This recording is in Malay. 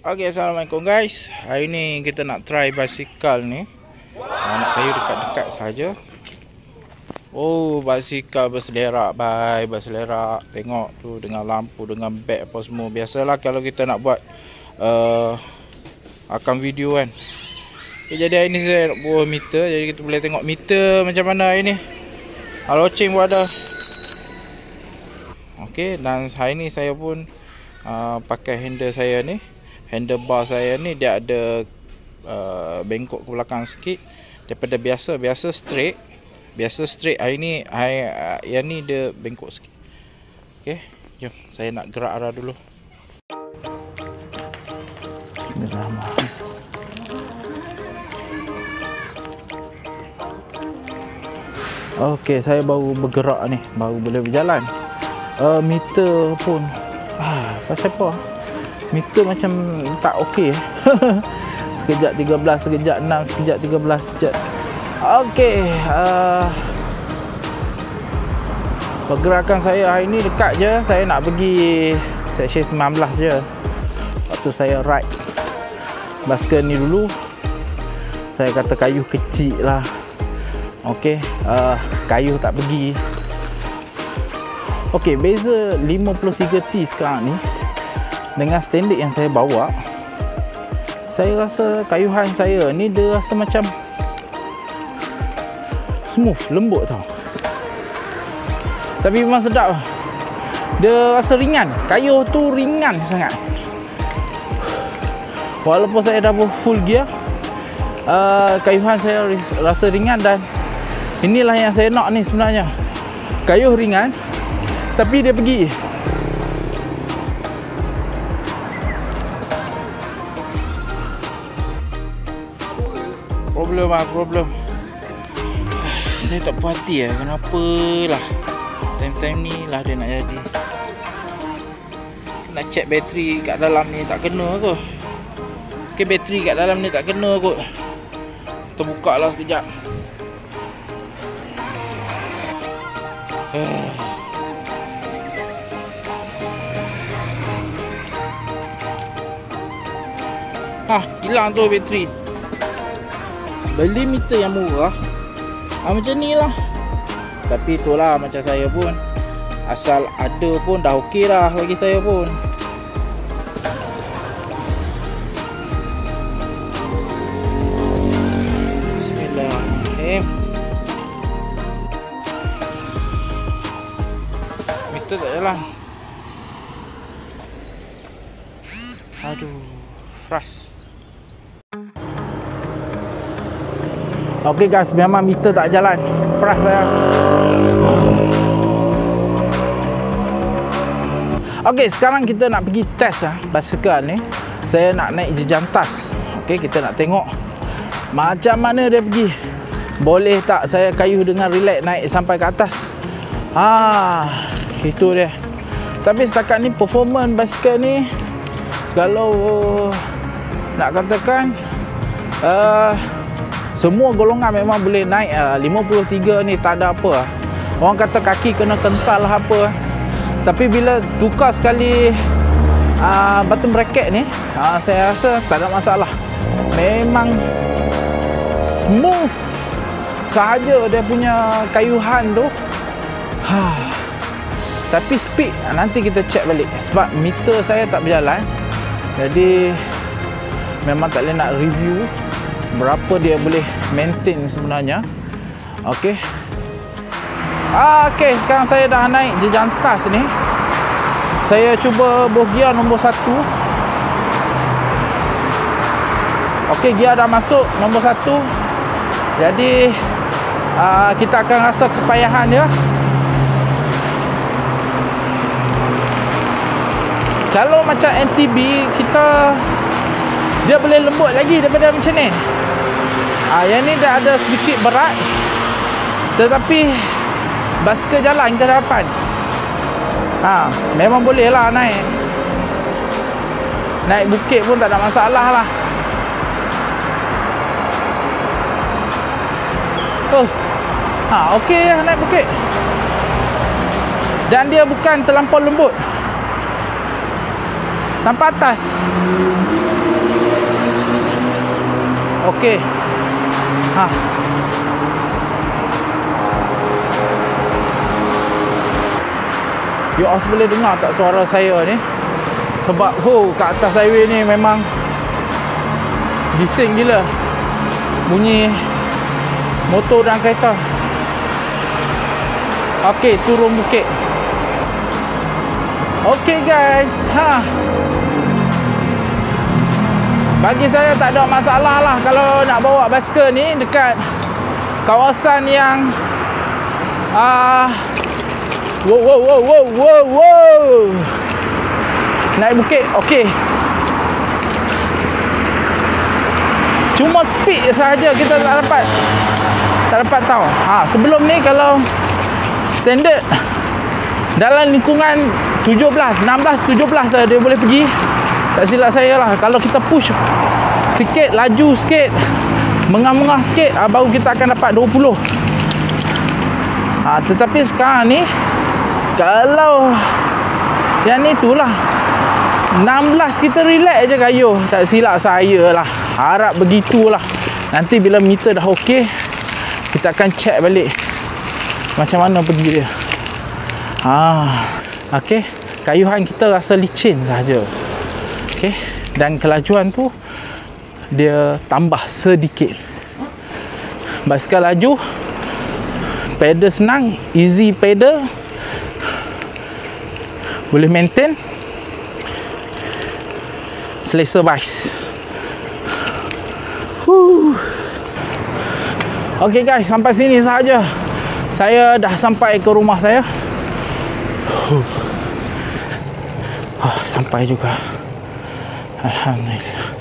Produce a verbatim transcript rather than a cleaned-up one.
Okay, assalamualaikum guys. Hari ni kita nak try basikal ni. uh, Nak kayu dekat-dekat saja. Oh, basikal berselerak, bye, berselerak. Tengok tu dengan lampu, dengan beg apa semua. Biasalah kalau kita nak buat uh, akam video kan. Okay, jadi hari ni saya nak buat meter. Jadi kita boleh tengok meter macam mana hari ni. Loceng pun ada. Okay, dan hari ni saya pun uh, pakai handle saya ni. Handlebar saya ni dia ada uh, bengkok ke belakang sikit daripada biasa. Biasa straight. Biasa straight. Hari ni hari, uh, yang ni dia bengkok sikit. Okay, jom saya nak gerak arah dulu. Bismillahirrahmanirrahim. Okay, saya baru bergerak ni, baru boleh berjalan. uh, Meter pun ah, pasal apa? Meter macam tak okey. Sekejap tiga belas, sekejap enam, sekejap tiga belas, sekejap. Okey, uh, pergerakan saya hari ni dekat je. Saya nak pergi section sembilan belas je. Waktu saya ride basikal ni dulu, saya kata kayu kecil lah. Okey, uh, kayu tak pergi. Okey, beza lima puluh tiga T sekarang ni dengan standard yang saya bawa, saya rasa kayuhan saya ni dia rasa macam smooth, lembut tau. Tapi memang sedap. Dia rasa ringan. Kayu tu ringan sangat. Walaupun saya dah full gear, uh, kayuhan saya rasa ringan. Dan inilah yang saya nak ni sebenarnya. Kayuh ringan tapi dia pergi. Problem lah, problem. Saya tak puas hati lah. Kenapa lah time-time ni lah dia nak jadi. Nak check bateri kat dalam ni tak kena ke? Okay, bateri kat dalam ni tak kena kot. Kita buka lah sekejap. Hah, hilang tu bateri. Beli meter yang murah ah, macam ni lah. Tapi itulah macam saya pun, asal ada pun dah okey lah bagi saya pun. Bismillahirrahmanirrahim. Meter tak jalan. Aduh, frust. Okey guys, memang meter tak jalan. Frust saya. Okey, sekarang kita nak pergi test lah basikal ni. Saya nak naik jejantas. Okey, kita nak tengok macam mana dia pergi. Boleh tak saya kayuh dengan relax naik sampai ke atas? Ah, itu dia. Tapi setakat ni performance basikal ni, kalau nak katakan uh, semua golongan memang boleh naik. Lima puluh tiga ni tak ada apa. Orang kata kaki kena kental lah apa. Tapi bila tukar sekali uh, button bracket ni, uh, saya rasa tak ada masalah. Memang smooth sahaja dia punya kayuhan tu. ha. Tapi speed nanti kita check balik. Sebab meter saya tak berjalan, jadi memang tak boleh nak review berapa dia boleh maintain sebenarnya. Okey. Ah, okey, sekarang saya dah naik jejantas ni. Saya cuba buh gear nombor satu. Okey, gear dah masuk nombor satu. Jadi uh, kita akan rasa kepayahan dia. Kalau macam N T B kita, dia boleh lembut lagi daripada macam ni. Ah, yang ni dah ada sedikit berat, tetapi basikal jalan ke hadapan. Ha, memang boleh lah naik. Naik bukit pun tak ada masalah lah. Oh, ha, okey lah naik bukit. Dan dia bukan terlampau lembut. Sampai atas. Okey. Ha. You all boleh dengar tak suara saya ni? Sebab ho kat atas highway ni memang bising gila bunyi motor dan kereta. Okey, turun bukit. Okey guys, ha. Bagi saya tak ada masalah lah kalau nak bawa basikal ni dekat kawasan yang ah uh, wow wow wow wow wow wow naik bukit. Okey, cuma speed sahaja kita tak dapat tak dapat tahu. Ha, sebelum ni kalau standard dalam lingkungan tujuh belas, enam belas, tujuh belas dia boleh pergi. Tak silap saya lah, kalau kita push sikit, laju sikit, mengah-mengah sikit, ha, baru kita akan dapat dua puluh. Ha, tetapi sekarang ni kalau yang ni tu lah enam belas kita relax je kayuh. Tak silap saya lah, harap begitulah. Nanti bila meter dah okey, kita akan check balik macam mana pergi dia. Ha, okey, kayuhan kita rasa licin saja. Okey, dan kelajuan tu dia tambah sedikit. Basikal laju, pedal senang, easy pedal, boleh maintain, selesa bais. Huh. Okey guys, sampai sini sahaja. Saya dah sampai ke rumah saya. Huh. Oh, sampai juga. Alhamdulillah.